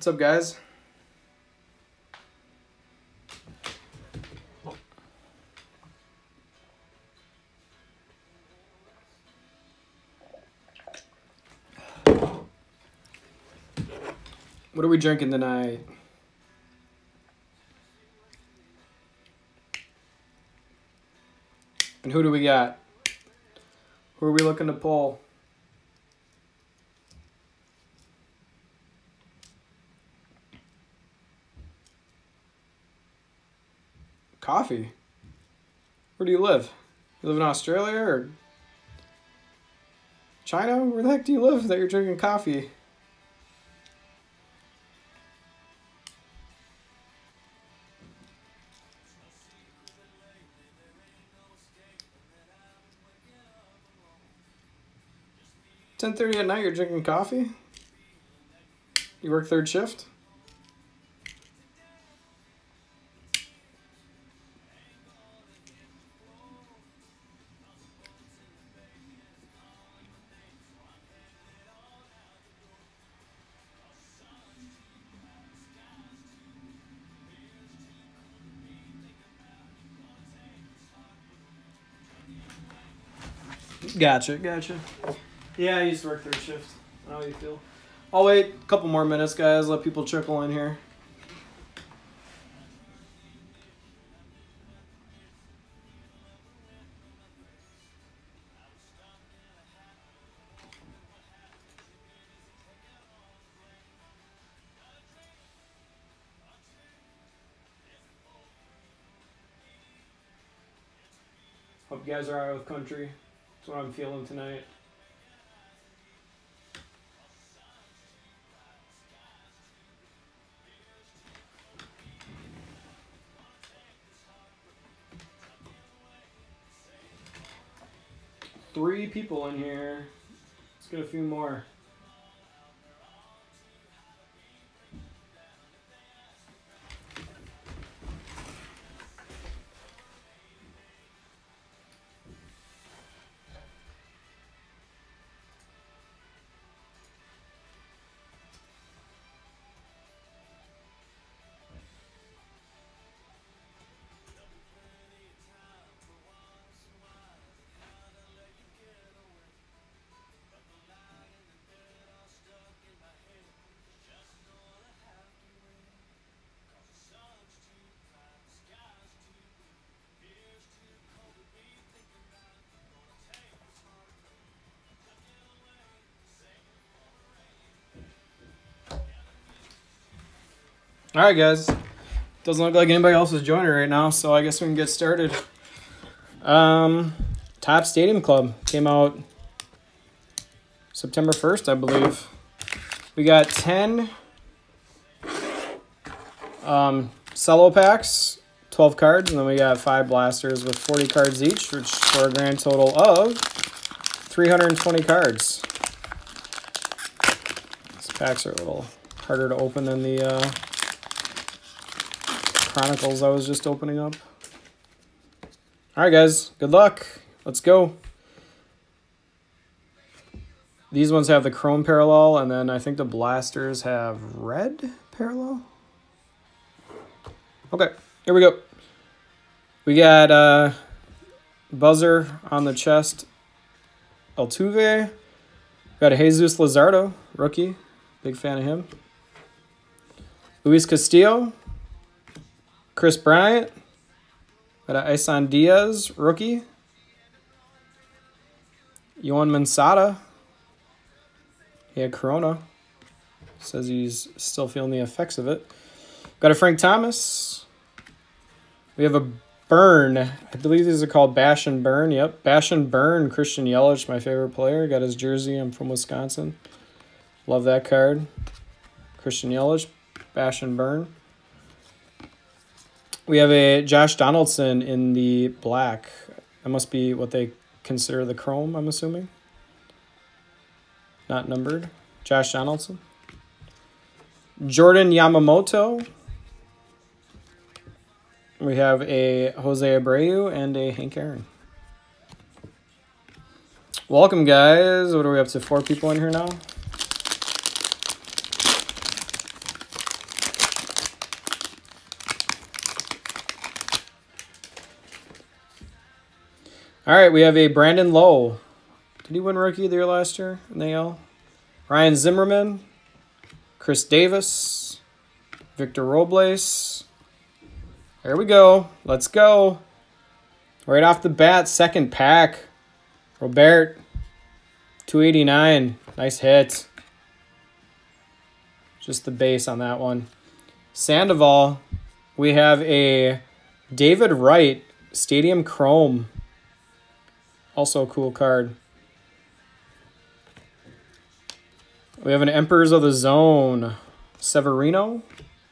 What's up, guys? What are we drinking tonight? And who do we got? Who are we looking to pull? Coffee? Where do you live? You live in Australia or China? Where the heck do you live that you're drinking coffee? "10:30 at night, you're drinking coffee? You work third shift?" Gotcha. Yeah, I used to work third shift. I know how you feel. I'll wait a couple more minutes, guys. Let people trickle in here. Hope you guys are alright with country. That's what I'm feeling tonight. Three people in here. Let's get a few more. All right, guys. Doesn't look like anybody else is joining right now, so I guess we can get started. Top Stadium Club came out September 1st, I believe. We got 10 cello packs, 12 cards, and then we got 5 blasters with 40 cards each, which for a grand total of 320 cards. These packs are a little harder to open than the Chronicles I was just opening up. All right, guys. Good luck. Let's go. These ones have the chrome parallel, and then I think the blasters have red parallel. Okay, here we go. We got buzzer on the chest. Altuve. Got a Jesus Luzardo, rookie. Big fan of him. Luis Castillo. Chris Bryant. Got a Isan Diaz, rookie. Yohan Moncada. He had Corona. Says he's still feeling the effects of it. Got a Frank Thomas. We have a Burn. I believe these are called Bash and Burn. Yep, Bash and Burn. Christian Yelich, my favorite player. Got his jersey. I'm from Wisconsin. Love that card. Christian Yelich, Bash and Burn. We have a Josh Donaldson in the black. That must be what they consider the chrome, I'm assuming. Not numbered. Josh Donaldson. Jordan Yamamoto. We have a Jose Abreu and a Hank Aaron. Welcome, guys. What are we up to? 4 people in here now? All right, we have a Brandon Lowe. Did he win Rookie of the Year last year in the AL? Ryan Zimmerman, Chris Davis, Victor Robles. There we go. Let's go. Right off the bat, second pack. Robert, 289. Nice hit. Just the base on that one. Sandoval, we have a David Wright Stadium Chrome. Also a cool card. We have an Emperors of the Zone. Severino.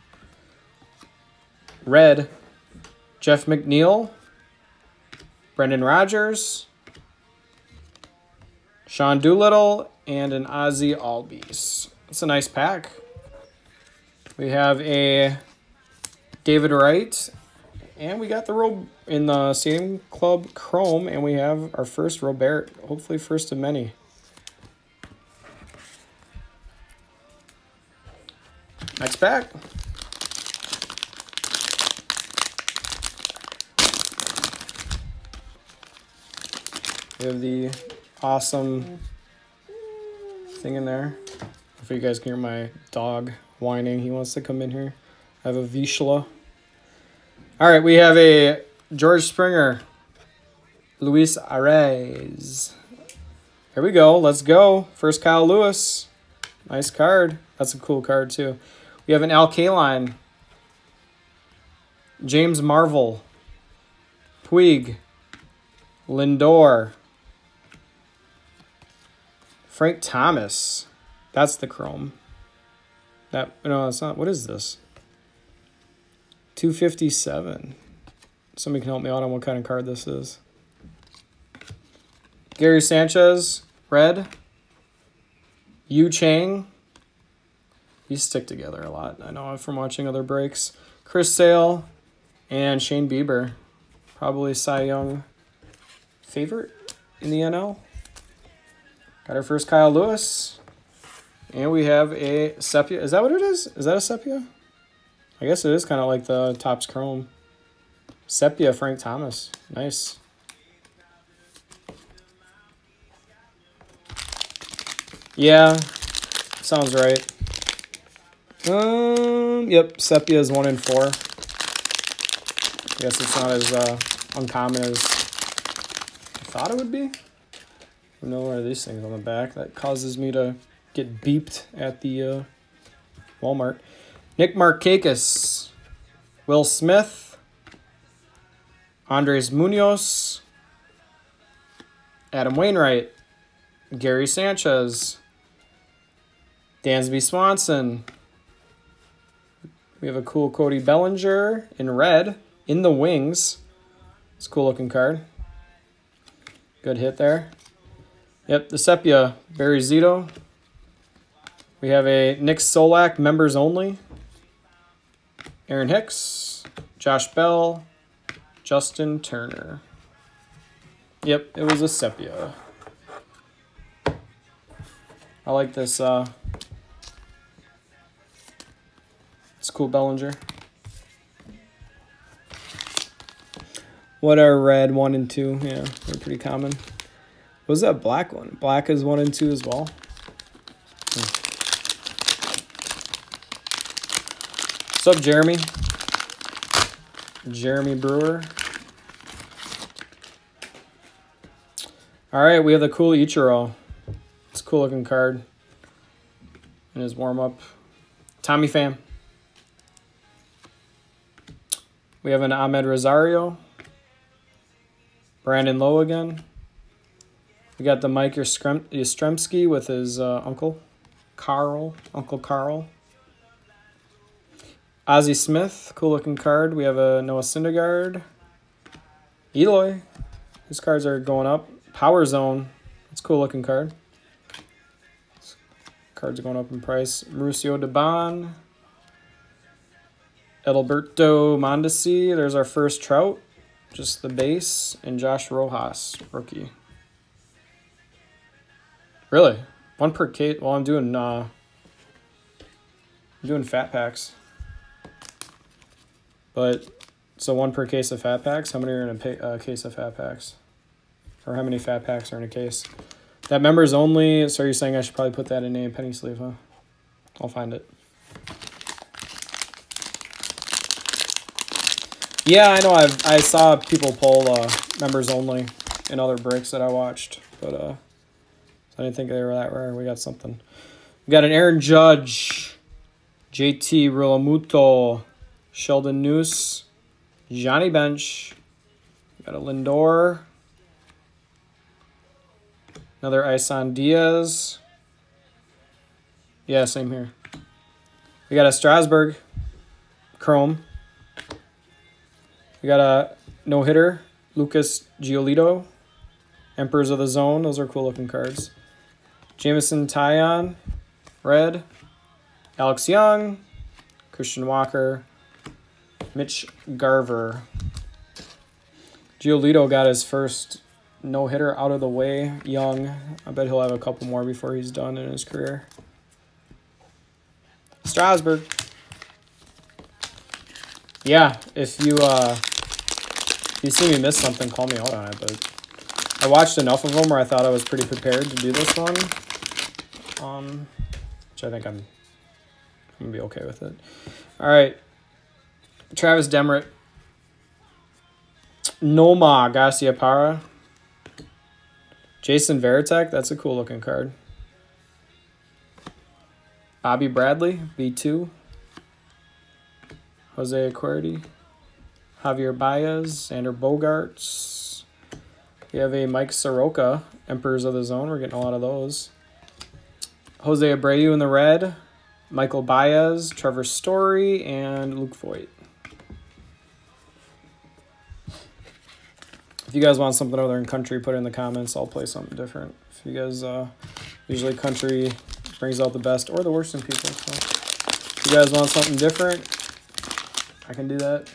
Red. Jeff McNeil. Brendan Rodgers. Sean Doolittle. And an Ozzie Albies. It's a nice pack. We have a David Wright. And we got the in the Stadium Club Chrome. And we have our first Robert. Hopefully first of many. Next pack. We have the awesome thing in there. If you guys can hear my dog whining, he wants to come in here. I have a Vizsla. All right, we have a George Springer. Luis Arraez. Here we go. Let's go. First Kyle Lewis. Nice card. That's a cool card, too. We have an Al Kaline. James Marvel. Puig. Lindor. Frank Thomas. That's the Chrome. No, it's not. What is this? 257. Somebody can help me out on what kind of card this is. Gary Sanchez. Red. Yu Chang. These stick together a lot. I know from watching other breaks. Chris Sale and Shane Bieber. Probably Cy Young favorite in the NL. Got our first Kyle Lewis. And we have a Sepia. Is that what it is? Is that a Sepia? I guess it is kind of like the Topps Chrome. Sepia Frank Thomas. Nice. Yeah, sounds right. Yep, Sepia is 1 in 4. I guess it's not as uncommon as I thought it would be. I know where are these things on the back. That causes me to get beeped at the Walmart. Nick Markakis. Will Smith. Andres Munoz. Adam Wainwright. Gary Sanchez. Dansby Swanson. We have a cool Cody Bellinger in red in the wings. It's a cool looking card. Good hit there. Yep, the Sepia, Barry Zito. We have a Nick Solak, members only. Aaron Hicks, Josh Bell, Justin Turner. Yep, it was a Sepia. I like this. It's cool Bellinger. What are red 1 and 2? Yeah, they're pretty common. What was that black one? Black is 1 and 2 as well. What's up, Jeremy? Jeremy Brewer. All right, we have the cool Ichiro. It's a cool looking card in his warm up. Tommy Pham. We have an Ahmed Rosario. Brandon Lowe again. We got the Mike Yastrzemski with his uncle, Carl. Uncle Carl. Ozzie Smith, cool looking card. We have a Noah Syndergaard. Eloy. His cards are going up. Power Zone. That's a cool looking card. Cards are going up in price. Mauricio Dubon. Edalberto Mondesi. There's our first Trout. Just the base. And Josh Rojas, rookie. Really? 1 per case? Well, I'm doing fat packs. But, so 1 per case of fat packs? How many are in a case of fat packs? or how many fat packs are in a case. That members only, so you're saying I should probably put that in a penny sleeve, huh? I'll find it. Yeah, I know. I saw people pull members only in other breaks that I watched, but I didn't think they were that rare. We got something. We got an Aaron Judge, JT Realmuto, Sheldon Noose, Johnny Bench. We got a Lindor. Another Isan Diaz. Yeah, same here. We got a Strasburg Chrome. We got a no-hitter, Lucas Giolito. Emperors of the Zone. Those are cool-looking cards. Jameson Taillon, red. Alex Young. Christian Walker. Mitch Garver. Giolito got his first no-hitter out of the way, young. I bet he'll have a couple more before he's done in his career. Strasburg. Yeah, if you see me miss something, call me out on it. But I watched enough of them where I thought I was pretty prepared to do this one. Which I think I'm gonna be okay with it. All right, Travis Demeritt. Noma Garciaparra. Jason Varitek, that's a cool looking card. Bobby Bradley, B2. Jose Acuerdi. Javier Baez, Xander Bogaerts. We have a Mike Soroka, Emperors of the Zone. We're getting a lot of those. Jose Abreu in the red. Michael Baez, Trevor Story, and Luke Voigt. If you guys want something other than country, put it in the comments. I'll play something different. If you guys, usually country brings out the best or the worst in people. So if you guys want something different, I can do that.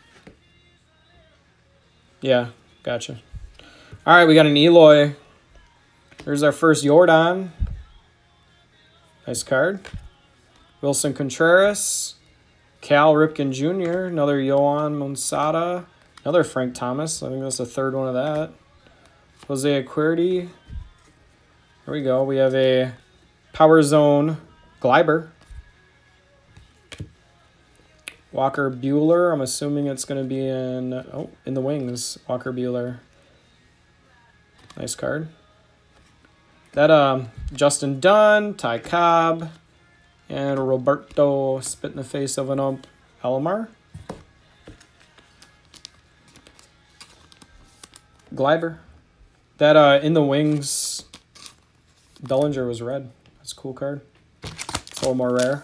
Yeah, gotcha. All right, we got an Eloy. There's our first Yordan. Nice card. Wilson Contreras. Cal Ripken Jr. Another Yohan Moncada. Another Frank Thomas. I think that's the third one of that. Jose Acuerdi. There we go. We have a Power Zone Gleiber. Walker Buehler. I'm assuming it's going to be in the wings. Walker Buehler. Nice card. That Justin Dunn, Ty Cobb, and Roberto spit in the face of an ump Alomar. Gleiber. That in the wings Bellinger was red. That's a cool card. It's a little more rare.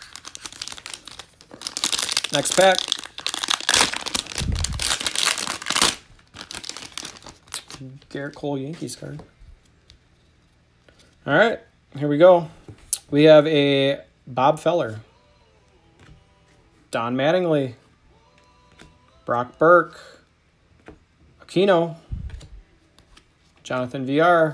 Next pack. Garrett Cole Yankees card. All right, here we go. We have a Bob Feller. Don Mattingly. Brock Burke. Aquino. Jonathan VR.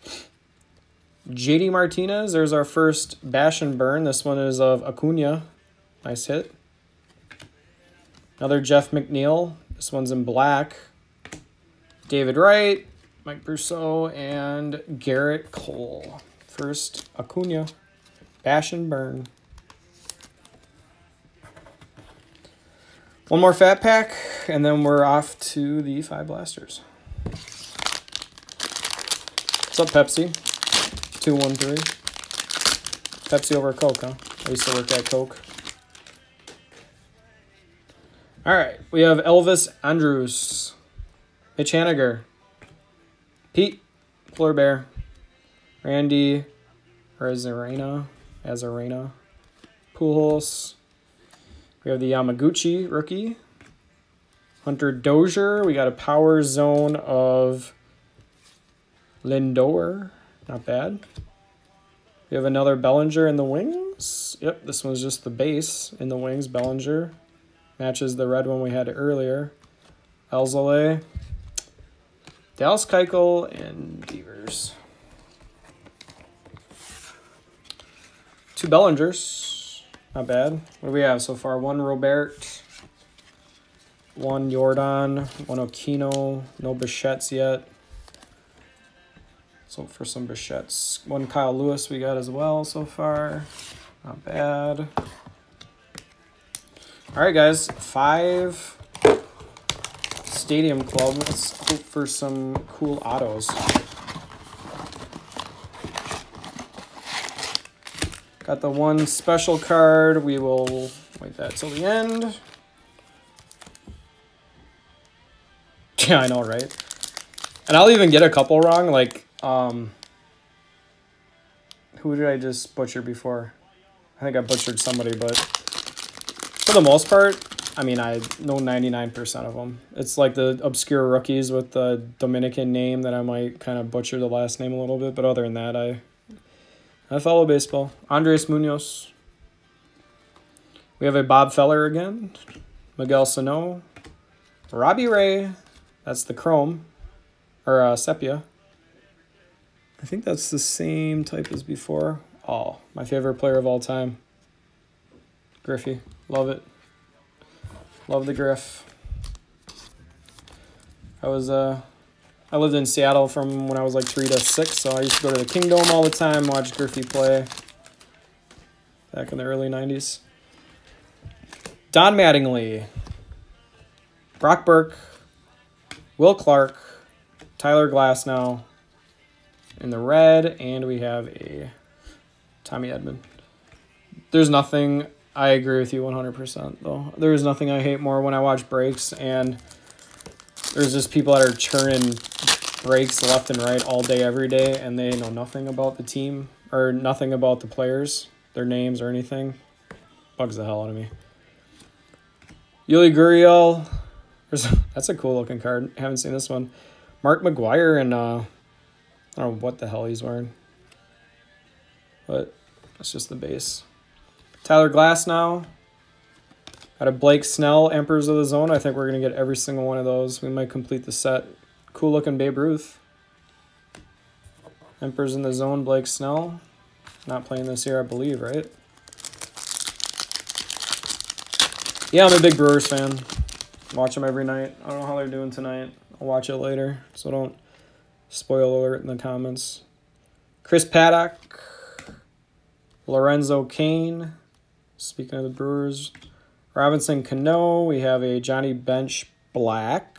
JD Martinez. There's our first Bash and Burn. This one is of Acuna. Nice hit. Another Jeff McNeil. This one's in black. David Wright, Mike Brousseau, and Garrett Cole. First, Acuna. Bash and Burn. One more fat pack, and then we're off to the 5 blasters. What's up, Pepsi? 213. Pepsi over Coke, huh? I used to work at Coke. All right, we have Elvis Andrus, Mitch Haniger, Pete Florbear, Randy Arozarena, Pujols. We have the Yamaguchi rookie, Hunter Dozier. We got a Power Zone of Lindor, not bad. We have another Bellinger in the wings. Yep, this one's just the base in the wings, Bellinger. Matches the red one we had earlier. Alzolay, Dallas Keuchel, and Devers. 2 Bellingers. Not bad. What do we have so far? 1 Robert, 1 Yordan, 1 Aquino. No Bichette's yet. So for some Bichettes. One Kyle Lewis we got as well so far. Not bad. All right, guys. 5 Stadium Club. Let's hope for some cool autos. Got the one special card. We will wait that till the end. Yeah, I know, right? And I'll even get a couple wrong. Like, who did I just butcher before? I think I butchered somebody, but for the most part, I mean, I know 99% of them. It's like the obscure rookies with the Dominican name that I might kind of butcher the last name a little bit. But other than that, I follow baseball. Andres Munoz. We have a Bob Feller again. Miguel Sano. Robbie Ray. That's the Chrome. Or Sepia. I think that's the same type as before. Oh, my favorite player of all time. Griffey. Love it. Love the Griff. I lived in Seattle from when I was like 3 to 6, so I used to go to the Kingdome all the time, watch Griffey play back in the early 90s. Don Mattingly, Brock Burke, Will Clark, Tyler Glasnow in the red, and we have a Tommy Edman. There's nothing, I agree with you 100%, though. There's nothing I hate more when I watch breaks, and there's just people that are churning breaks left and right all day, every day, and they know nothing about the team or nothing about the players, their names or anything. Bugs the hell out of me. Yuli Gurriel. That's a cool looking card. I haven't seen this one. Mark McGuire, and I don't know what the hell he's wearing, but that's just the base. Tyler Glasnow. Got a Blake Snell, Emperors of the Zone. I think we're going to get every single one of those. We might complete the set. Cool looking Babe Ruth. Emperors in the Zone, Blake Snell. Not playing this year, I believe, right? Yeah, I'm a big Brewers fan. Watch them every night. I don't know how they're doing tonight. I'll watch it later, so don't spoil alert in the comments. Chris Paddock. Lorenzo Cain. Speaking of the Brewers. Robinson Cano. We have a Johnny Bench Black.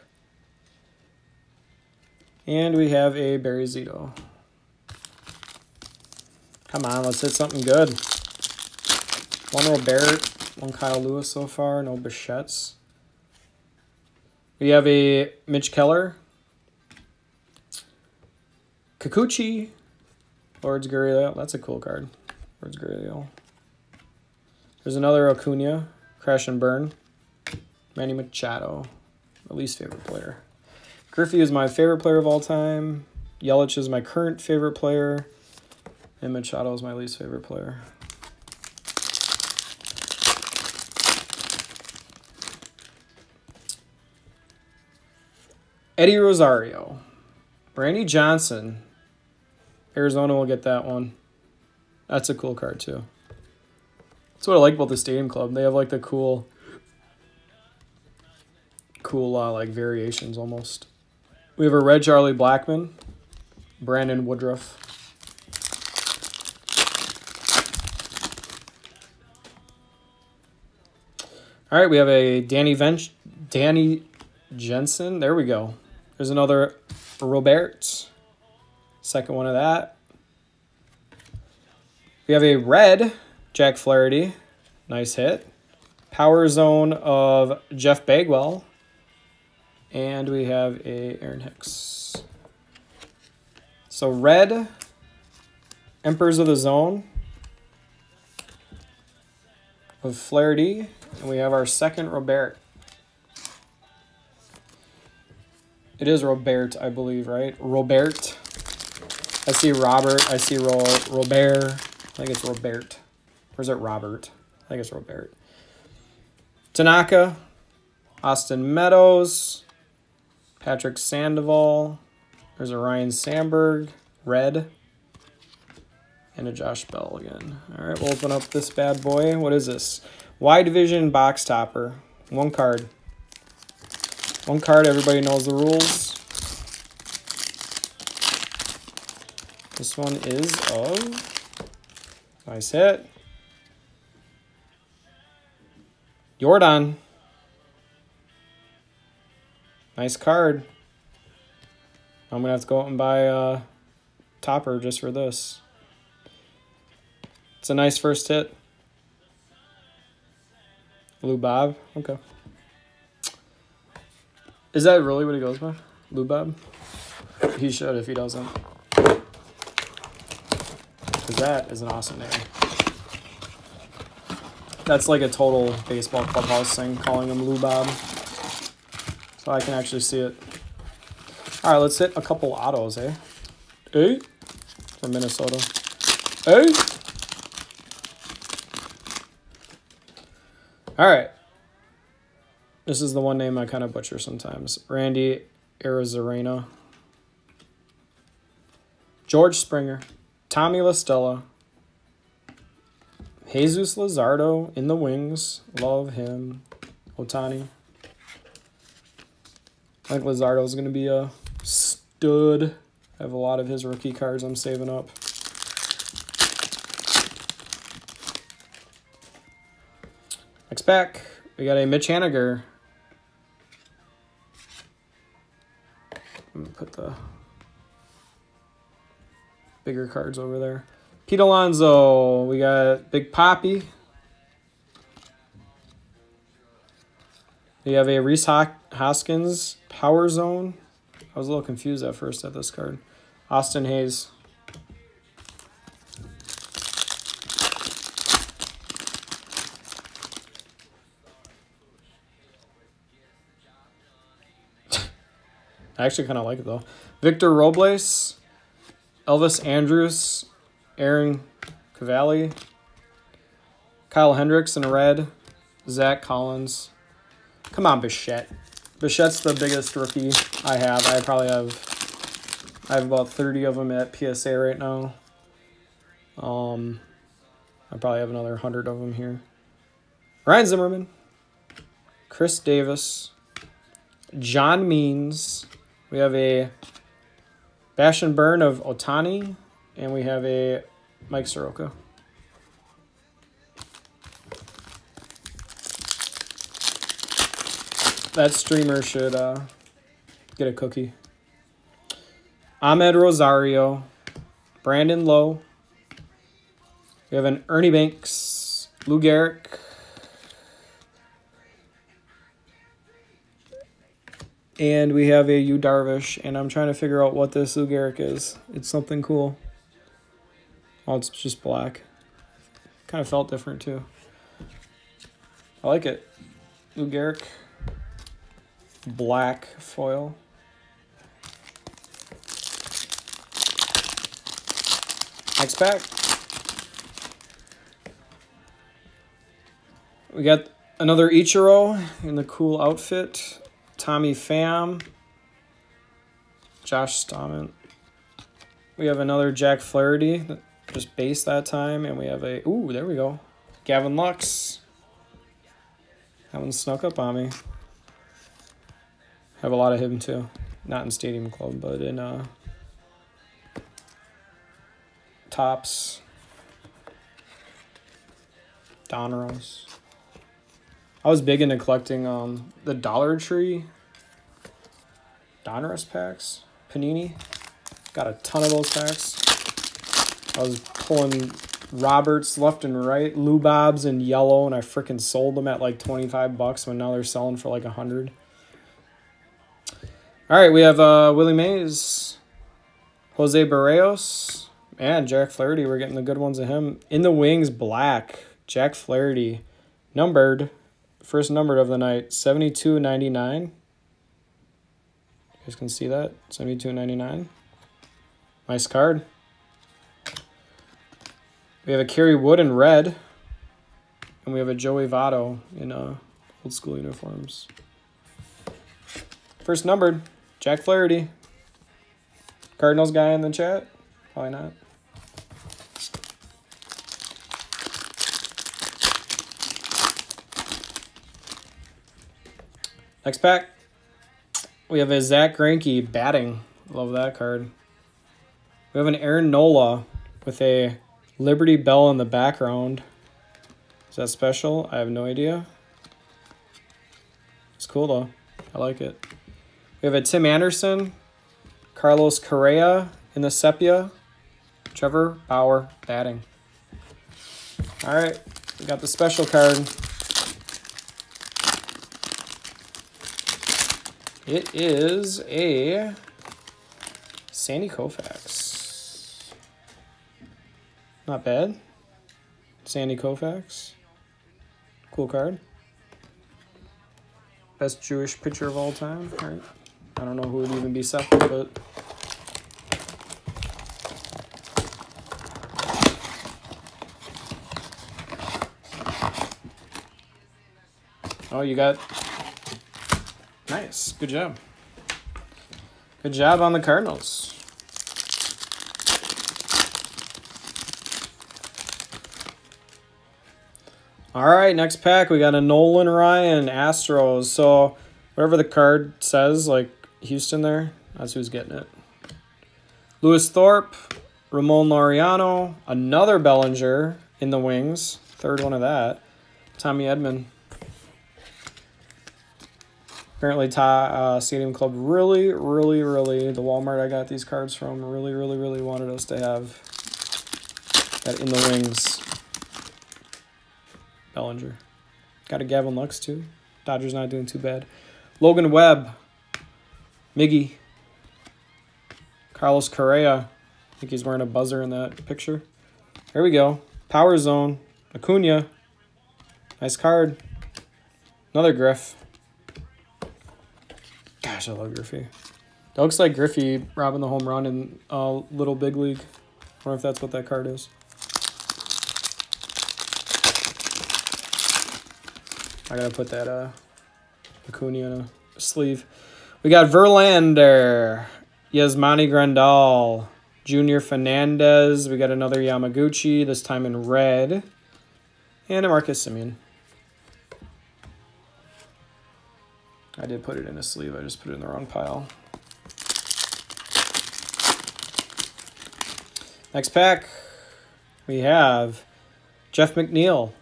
And we have a Barry Zito. Come on, let's hit something good. One Robert, one Kyle Lewis so far, no Bichettes. We have a Mitch Keller. Kikuchi. Lourdes Gurriel. That's a cool card. Lourdes Gurriel. There's another Acuna. Crash and Burn. Manny Machado. My least favorite player. Griffey is my favorite player of all time. Yelich is my current favorite player. And Machado is my least favorite player. Eddie Rosario. Randy Johnson. Arizona will get that one. That's a cool card, too. That's what I like about the Stadium Club. They have, like, the cool like, variations, almost. We have a red Charlie Blackmon. Brandon Woodruff. All right, we have a Danny Jensen. There we go. There's another Robert. Second one of that. We have a red Jack Flaherty. Nice hit. Power Zone of Jeff Bagwell. And we have a Aaron Hicks. So red Emperors of the Zone of Flaherty. And we have our second Robert. It is Robert, I believe, right? Robert. I see Robert. I see Robert. I think it's Robert. Or is it Robert? I think it's Robert. Tanaka. Austin Meadows. Patrick Sandoval. There's a Ryan Sandberg. Red. And a Josh Bell again. All right, we'll open up this bad boy. What is this? Y Division box topper. One card. One card, everybody knows the rules. This one is of... Nice hit. Jordan. Nice card. I'm going to have to go out and buy a topper just for this. It's a nice first hit. Lou Bob. Okay. Is that really what he goes by? Lou Bob? He should if he doesn't. Because that is an awesome name. That's like a total baseball clubhouse thing, calling him Lou Bob. So I can actually see it. All right, let's hit a couple autos, eh? Hey? From Minnesota. Hey? All right. This is the one name I kind of butcher sometimes. Randy Arozarena. George Springer. Tommy La Stella. Jesus Luzardo in the wings. Love him. Ohtani. I think Luzardo's going to be a stud. I have a lot of his rookie cards I'm saving up. Next pack, we got a Mitch Haniger. I'm going to put the bigger cards over there. Pete Alonso, we got Big Poppy. We have a Rhys Hoskins Power Zone. I was a little confused at first at this card. Austin Hayes. I actually kind of like it though. Victor Robles, Elvis Andrus, Aaron Cavalli, Kyle Hendricks in red, Zach Collins. Come on, Bichette. Bichette's the biggest rookie I have. I have about 30 of them at PSA right now. I probably have another 100 of them here. Ryan Zimmerman, Chris Davis, John Means. We have a Bash and Burn of Ohtani, and we have a Mike Soroka. That streamer should get a cookie. Ahmed Rosario, Brandon Lowe. We have an Ernie Banks, Lou Gehrig. And we have a Yu Darvish, and I'm trying to figure out what this Lou Gehrig is. It's something cool. Oh, it's just black. Kind of felt different too. I like it. Lou Gehrig. Black foil. Next pack. We got another Ichiro in the cool outfit. Tommy Pham. Josh Stammen. We have another Jack Flaherty, just base that time. And we have a, ooh, there we go. Gavin Lux. That one snuck up on me. Have a lot of him too. Not in Stadium Club, but in Topps. Donruss. I was big into collecting the Dollar Tree Donruss packs. Panini. Got a ton of those packs. I was pulling Roberts left and right. Lou Bobs in yellow, and I freaking sold them at like 25 bucks when now they're selling for like 100. All right, we have Willie Mays, Jose Barrios, and Jack Flaherty. We're getting the good ones of him. In the wings, black. Jack Flaherty, numbered, first numbered of the night, 72.99. You guys can see that, 72.99. Nice card. We have a Kerry Wood in red, and we have a Joey Votto in old school uniforms. First numbered. Jack Flaherty. Cardinals guy in the chat? Probably not. Next pack. We have a Zach Greinke batting. Love that card. We have an Aaron Nola with a Liberty Bell in the background. Is that special? I have no idea. It's cool though. I like it. We have a Tim Anderson, Carlos Correa in the sepia, Trevor Bauer batting. All right, we got the special card. It is a Sandy Koufax. Not bad. Sandy Koufax. Cool card. Best Jewish pitcher of all time. All right. I don't know who would even be second, but oh, you got nice. Good job. Good job on the Cardinals. All right, next pack, we got a Nolan Ryan, Astros. So whatever the card says, like Houston there, that's who's getting it. Lewis Thorpe, Ramon Laureano, another Bellinger in the wings. Third one of that. Tommy Edman. Apparently, Stadium Club really, the Walmart I got these cards from, really wanted us to have that in the wings. Bellinger. Got a Gavin Lux, too. Dodgers not doing too bad. Logan Webb. Miggy. Carlos Correa. I think he's wearing a buzzer in that picture. Here we go. Power Zone. Acuna. Nice card. Another Griff. Gosh, I love Griffey. That looks like Griffey robbing the home run in Little Big League. I wonder if that's what that card is. I gotta put that Acuna in a sleeve. We got Verlander, Yasmani Grandal, Junior Fernandez. We got another Yamaguchi, this time in red. And a Marcus Semien. I did put it in a sleeve. I just put it in the wrong pile. Next pack, we have Jeff McNeil.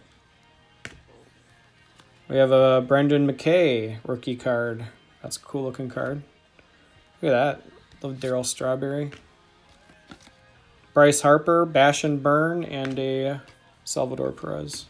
We have a Brendan McKay rookie card. That's a cool looking card. Look at that. Love Darryl Strawberry. Bryce Harper, Bash and Burn, and a Salvador Perez.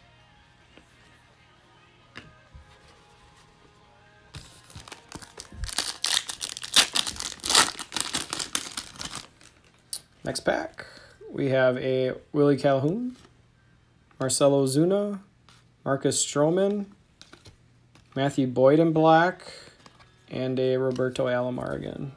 Next pack, we have a Willie Calhoun, Marcelo Zuna, Marcus Stroman, Matthew Boyd in black, and a Roberto Alomar again.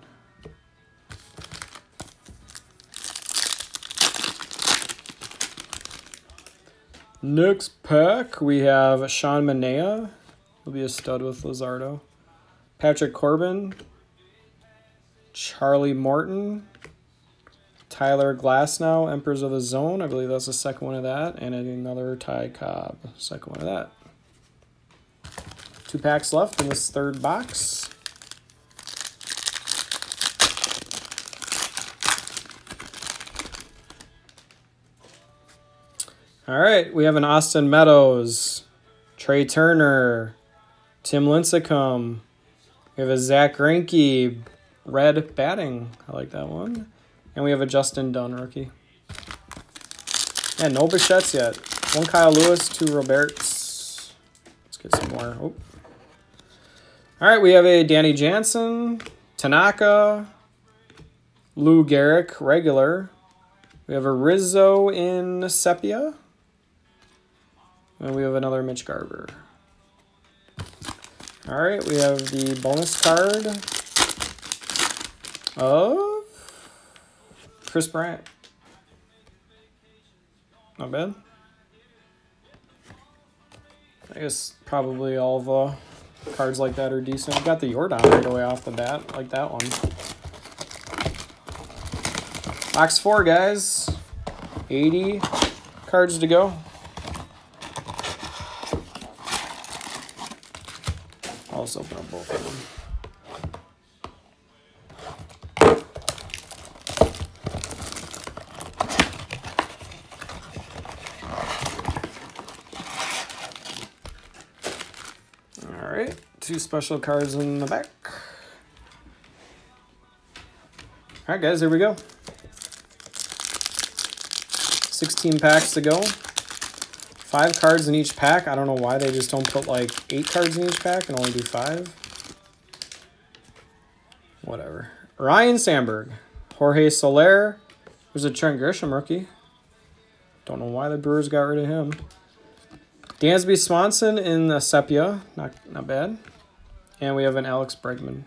Next pack, we have Sean Manaea. He'll be a stud with Luzardo. Patrick Corbin, Charlie Morton, Tyler Glasnow, Emperors of the Zone. I believe that's the second one of that. And another Ty Cobb, second one of that. 2 packs left in this third box. All right, we have an Austin Meadows, Trey Turner, Tim Lincecum. We have a Zach Greinke, red batting. I like that one. And we have a Justin Dunn rookie. And no Bichettes yet. 1 Kyle Lewis, 2 Roberts. Let's get some more. Oh. All right, we have a Danny Jansen, Tanaka, Lou Gehrig, regular. We have a Rizzo in sepia. And we have another Mitch Garver. All right, we have the bonus card of Chris Bryant. Not bad. I guess probably all the cards like that are decent. I got the Yordan right away off the bat, like that one. Box 4, guys. 80 cards to go. I'll just open up both of them. 2 special cards in the back. All right, guys, here we go. 16 packs to go. 5 cards in each pack. I don't know why they just don't put like 8 cards in each pack and only do 5. Whatever. Ryan Sandberg. Jorge Soler. There's a Trent Grisham rookie. Don't know why the Brewers got rid of him. Dansby Swanson in the sepia. Not bad. And we have an Alex Bregman.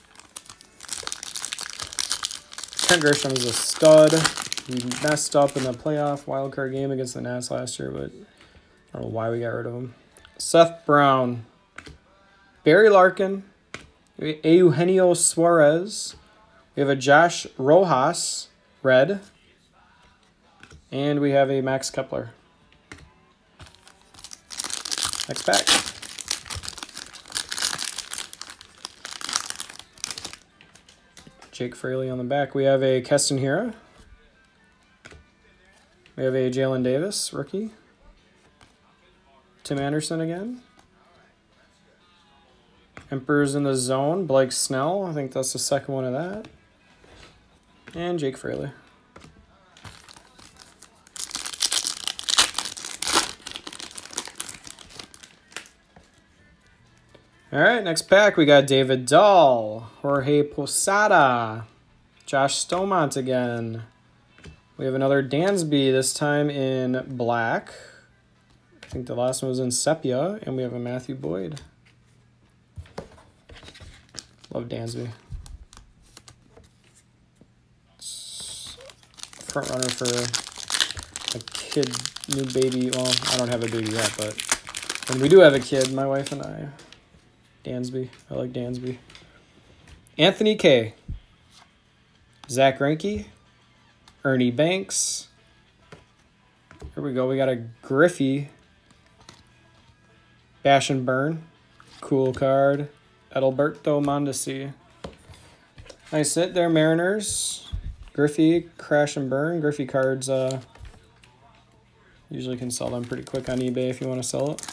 Trent Grisham is a stud. He messed up in the playoff wildcard game against the Nats last year, but I don't know why we got rid of him. Seth Brown. Barry Larkin. Eugenio Suarez. We have a Josh Rojas, red. And we have a Max Kepler. Next pack. Jake Fraley on the back. We have a Keston Hiura. We have a Jalen Davis, rookie. Tim Anderson again. Emperor's in the Zone, Blake Snell. I think that's the second one of that. And Jake Fraley. All right, next pack, we got David Dahl, Jorge Posada, Josh Stomont again. We have another Dansby, this time in black. I think the last one was in sepia, and we have a Matthew Boyd. Love Dansby. Front runner for a kid, new baby. Well, I don't have a baby yet, but when we do have a kid, my wife and I, Dansby. I like Dansby. Anthony K. Zach Greinke. Ernie Banks. Here we go. We got a Griffey. Bash and Burn. Cool card. Adalberto Mondesi. Nice hit there, Mariners. Griffey, Crash and Burn. Griffey cards usually can sell them pretty quick on eBay if you want to sell it.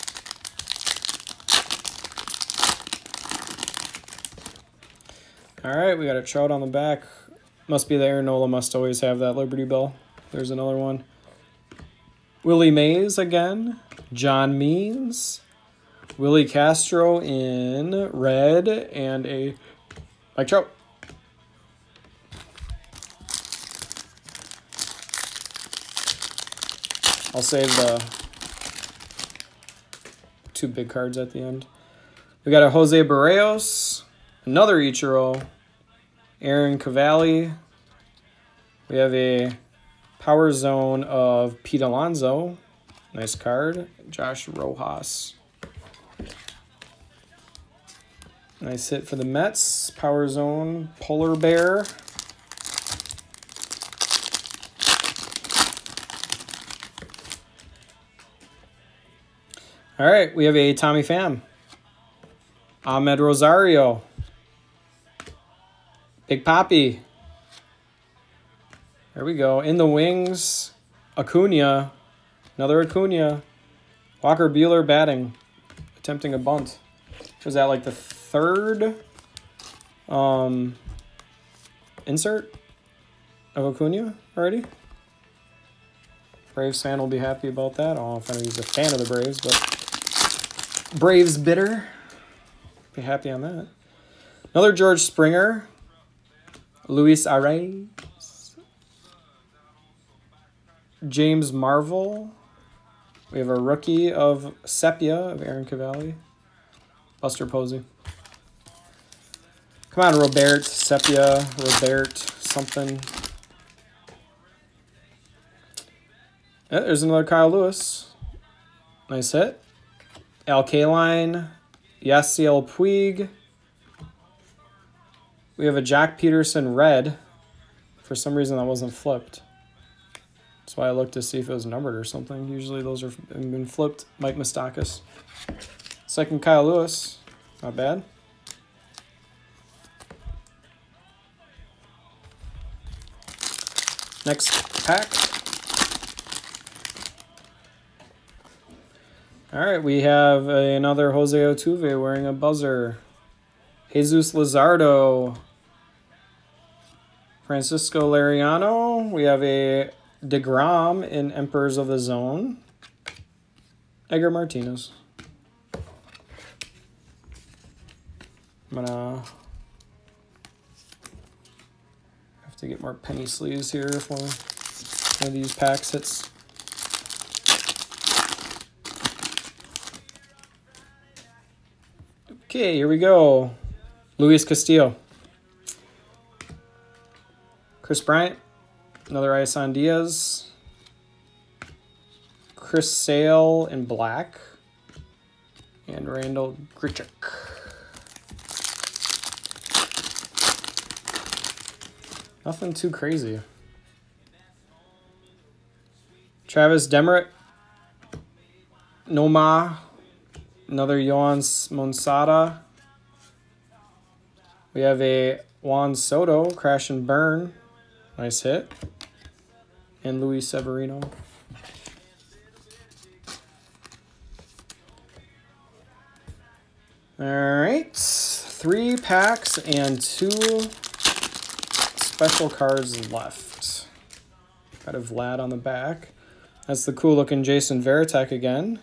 All right, we got a Trout on the back. Must be the Aaron Nola must always have that Liberty Bell. There's another one. Willie Mays again. John Means. Willie Castro in red and a Mike Trout. I'll save the 2 big cards at the end. We got a Jose Barrios, another Ichiro, Aaron Cavalli. We have a Power Zone of Pete Alonso. Nice card. Josh Rojas. Nice hit for the Mets. Power Zone, Polar Bear. All right, we have a Tommy Pham. Ahmed Rosario. Big Papi. There we go. In the wings, Acuna. Another Acuna. Walker Buehler batting. Attempting a bunt. Was that like the 3rd insert of Acuna already? Braves fan will be happy about that. I don't know if anybody's a fan of the Braves, but Braves bitter. Be happy on that. Another George Springer. Luis Arraez. James Marvel. We have a rookie of Sepia of Aaron Cavalli. Buster Posey. Come on, Robert. Sepia. Robert something. Yeah, there's another Kyle Lewis. Nice hit. Al Kaline. Yasiel Puig. We have a Jack Peterson red. For some reason that wasn't flipped. That's why I looked to see if it was numbered or something. Usually those have been flipped. Mike Moustakas. Second Kyle Lewis. Not bad. Next pack. All right, we have another Jose Altuve wearing a buzzer. Jesus Luzardo. Francisco Liriano. We have a DeGrom in Emperors of the Zone. Edgar Martinez. I'm gonna have to get more penny sleeves here if one of these packs hits. Okay, here we go. Luis Castillo. Chris Bryant. Another Isan Diaz. Chris Sale in black. And Randall Grichuk. Nothing too crazy. Travis Demeritte. Noma. Another Yohan Monsada. We have a Juan Soto, Crash and Burn. Nice hit. And Luis Severino. All right. 3 packs and 2 special cards left. Got a Vlad on the back. That's the cool looking Jason Varitek again.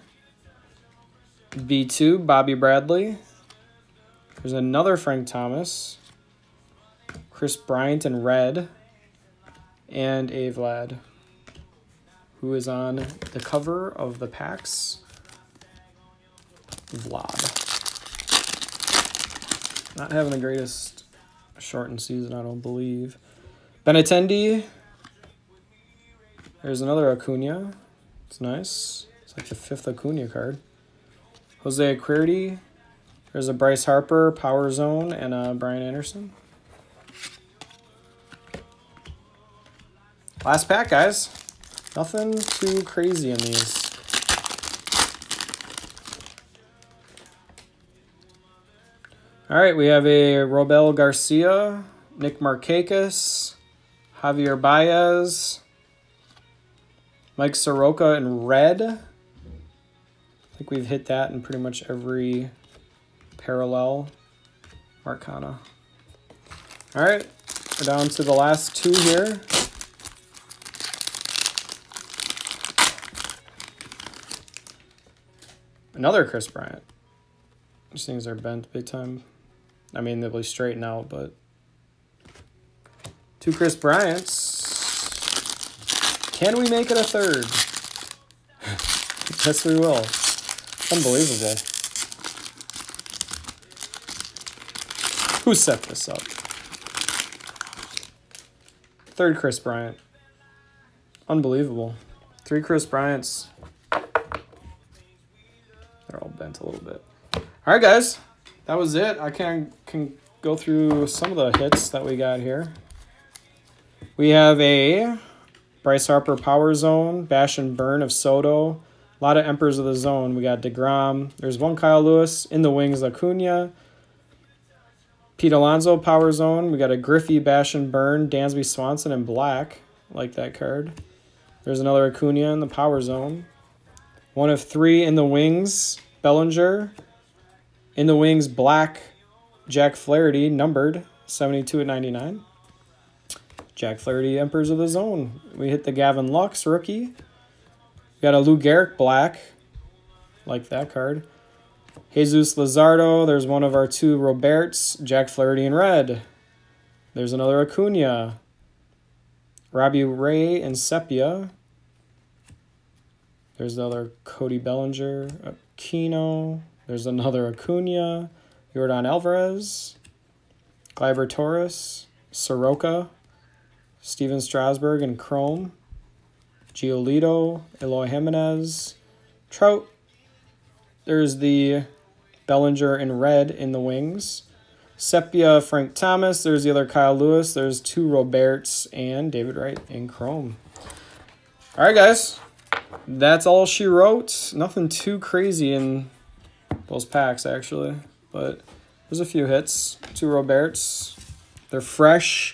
B2, Bobby Bradley. There's another Frank Thomas. Chris Bryant in red. And a Vlad, who is on the cover of the packs. Vlad. Not having the greatest shortened season, I don't believe. Benintendi. There's another Acuna. It's nice. It's like the 5th Acuna card. Jose Acuirre. There's a Bryce Harper, Power Zone, and a Brian Anderson. Last pack, guys. Nothing too crazy in these. All right, we have a Robel Garcia, Nick Markakis, Javier Baez, Mike Soroka in red. I think we've hit that in pretty much every parallel. Marcana. All right, we're down to the last 2 here. Another Chris Bryant. These things are bent big time. I mean, they'll be straightened out, but 2 Chris Bryants. Can we make it a 3rd? Yes, we will. Unbelievable. Who set this up? 3rd Chris Bryant. Unbelievable. 3 Chris Bryants. They're all bent a little bit. All right, guys. That was it. I can go through some of the hits that we got here. We have a Bryce Harper Power Zone, Bash and Burn of Soto. A lot of Emperors of the Zone. We got DeGrom. There's 1 Kyle Lewis. In the Wings, Acuna. Pete Alonso Power Zone. We got a Griffey Bash and Burn, Dansby Swanson in black. I like that card. There's another Acuna in the Power Zone. 1 of 3 in the Wings, Bellinger. In the Wings, black, Jack Flaherty, numbered 72/99. Jack Flaherty, Emperors of the Zone. We hit the Gavin Lux rookie. We got a Lou Gehrig black, like that card. Jesus Luzardo. There's 1 of our 2 Roberts, Jack Flaherty in red. There's another Acuna. Robbie Ray in sepia. There's another Cody Bellinger, Aquino. There's another Acuna, Yordan Alvarez, Gleyber Torres, Soroka, Steven Strasburg in chrome, Giolito, Eloy Jimenez, Trout. There's the Bellinger in red in the Wings. Sepia, Frank Thomas. There's the other Kyle Lewis. There's 2 Roberts and David Wright in chrome. All right, guys. That's all she wrote. Nothing too crazy in those packs, actually. But there's a few hits. 2 Roberts. They're fresh.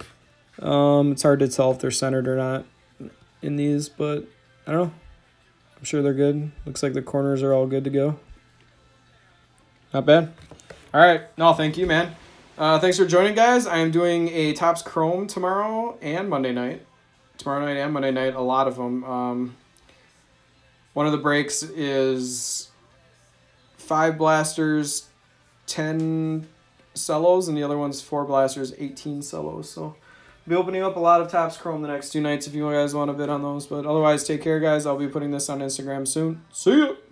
It's hard to tell if they're centered or not in these, but I don't know. I'm sure they're good. Looks like the corners are all good to go. Not bad. All right. No, thank you, man. Thanks for joining, guys. I am doing a Topps Chrome tomorrow and Monday night. Tomorrow night and Monday night, a lot of them. One of the breaks is 5 blasters, 10 cellos, and the other one's 4 blasters, 18 cellos. So I'll be opening up a lot of Topps Chrome the next 2 nights if you guys want to bid on those. But otherwise, take care, guys. I'll be putting this on Instagram soon. See ya!